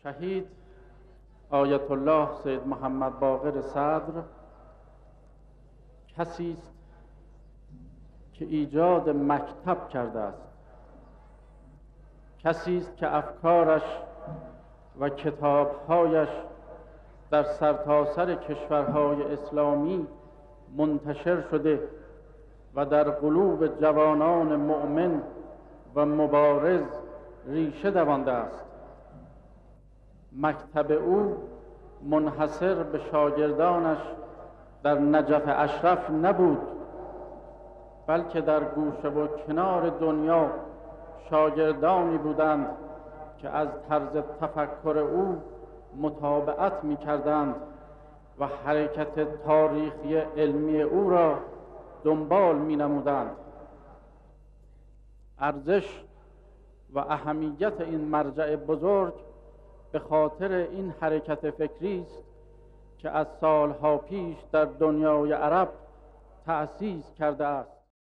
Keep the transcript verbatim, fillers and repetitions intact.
شهید آیت الله سید محمد باقر صدر کسی است که ایجاد مکتب کرده است، کسی است که افکارش و کتابهایش در سرتاسر کشورهای اسلامی منتشر شده و در قلوب جوانان مؤمن و مبارز ریشه دوانده است. مکتب او منحصر به شاگردانش در نجف اشرف نبود، بلکه در گوشه و کنار دنیا شاگردانی بودند که از طرز تفکر او متابعت می کردند و حرکت تاریخی علمی او را دنبال می نمودند. ارزش و اهمیت این مرجع بزرگ به خاطر این حرکت فکری است که از سالها پیش در دنیای عرب تأسیس کرده است.